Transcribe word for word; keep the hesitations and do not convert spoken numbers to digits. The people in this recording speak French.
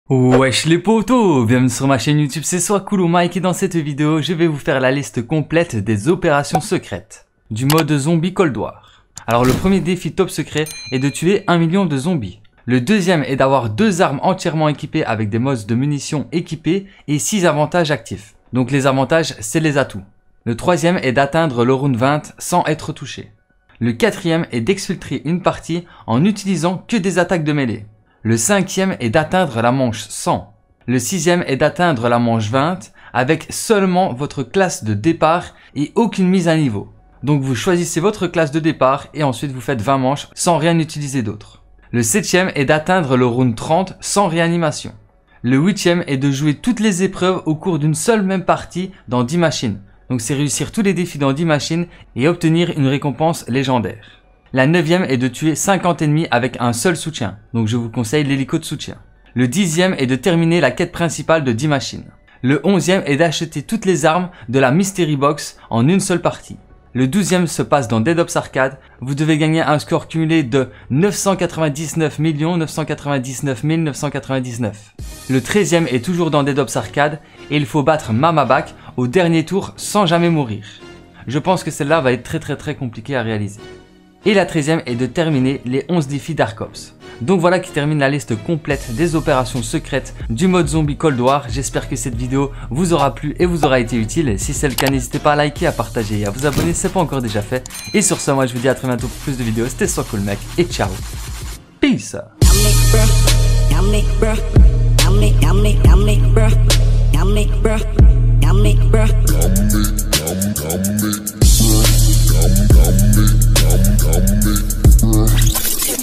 Wesh les potos, bienvenue sur ma chaîne YouTube, c'est Swakulu Mike et dans cette vidéo, je vais vous faire la liste complète des opérations secrètes du mode zombie Cold War. Alors le premier défi top secret est de tuer un million de zombies. Le deuxième est d'avoir deux armes entièrement équipées avec des modes de munitions équipés et six avantages actifs. Donc les avantages, c'est les atouts. Le troisième est d'atteindre le round vingt sans être touché. Le quatrième est d'exfiltrer une partie en n'utilisant que des attaques de mêlée. Le cinquième est d'atteindre la manche cent. Le sixième est d'atteindre la manche vingt avec seulement votre classe de départ et aucune mise à niveau. Donc vous choisissez votre classe de départ et ensuite vous faites vingt manches sans rien utiliser d'autre. Le septième est d'atteindre le round trente sans réanimation. Le huitième est de jouer toutes les épreuves au cours d'une seule même partie dans dix machines. Donc c'est réussir tous les défis dans dix machines et obtenir une récompense légendaire. La neuvième est de tuer cinquante ennemis avec un seul soutien, donc je vous conseille l'hélico de soutien. Le dixième est de terminer la quête principale de dix machines. Le onzième est d'acheter toutes les armes de la Mystery Box en une seule partie. Le douzième se passe dans Dead Ops Arcade, vous devez gagner un score cumulé de neuf cent quatre-vingt-dix-neuf millions neuf cent quatre-vingt-dix-neuf mille neuf cent quatre-vingt-dix-neuf. Le treizième est toujours dans Dead Ops Arcade et il faut battre Mama Back au dernier tour sans jamais mourir. Je pense que celle-là va être très très très compliquée à réaliser. Et la treizième est de terminer les onze défis Dark Ops. Donc voilà qui termine la liste complète des opérations secrètes du mode zombie Cold War. J'espère que cette vidéo vous aura plu et vous aura été utile. Si c'est le cas, n'hésitez pas à liker, à partager et à vous abonner si ce n'est pas encore déjà fait. Et sur ce, moi je vous dis à très bientôt pour plus de vidéos. C'était Swakulu Mike et ciao. Peace. Come, come, me, come, come, me, bruh.